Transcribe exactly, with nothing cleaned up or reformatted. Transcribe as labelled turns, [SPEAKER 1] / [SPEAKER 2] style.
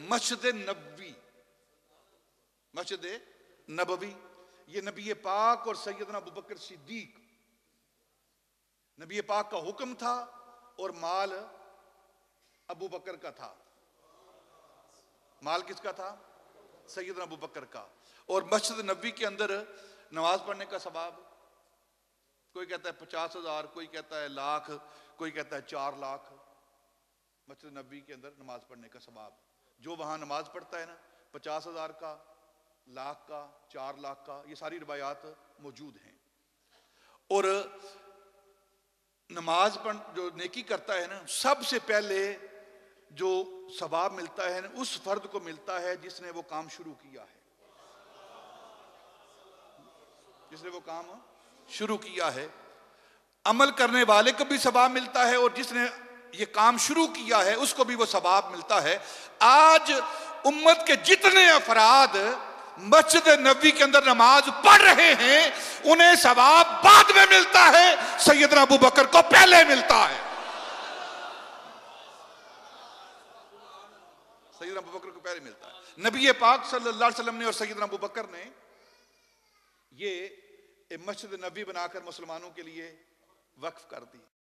[SPEAKER 1] مسجد نبوی، مسجد نبوی یہ نبی پاک اور سیدنا ابوبکر صدیق، نبی پاک کا حکم تھا اور مال ابو بکر کا تھا۔ مال کس کا تھا؟ سیدنا ابو بکر کا۔ اور مسجد نبوی کے اندر نماز پڑھنے کا ثواب، کوئی کہتا ہے پچاس ہزار، کوئی کہتا ہے لاکھ، کوئی کہتا ہے چار لاکھ۔ مسجد نبوی کے اندر نماز پڑھنے کا ثواب، جو وہاں نماز پڑھتا ہے نا، پچاس ہزار کا، لاکھ کا، چار لاکھ کا، یہ ساری روایات موجود ہیں۔ اور نماز پڑھ جو نیکی کرتا ہے نا، سب سے پہلے جو ثواب ملتا ہے نا، اس فرد کو ملتا ہے جس نے وہ کام شروع کیا ہے، جس نے وہ کام شروع کیا ہے۔ عمل کرنے والے کو بھی ثواب ملتا ہے، اور جس نے یہ کام شروع کیا ہے اس کو بھی وہ ثواب ملتا ہے۔ آج امت کے جتنے افراد مسجد نبوی کے اندر نماز پڑھ رہے ہیں، انہیں ثواب بعد میں ملتا ہے، سیدنا ابو بکر کو پہلے ملتا ہے۔ سیدنا ابو بکر کو پہلے ملتا ہے۔ نبی پاک صلی اللہ علیہ وسلم نے اور سیدنا ابو بکر نے یہ مسجد نبوی بنا کر مسلمانوں کے لیے وقف کر دی۔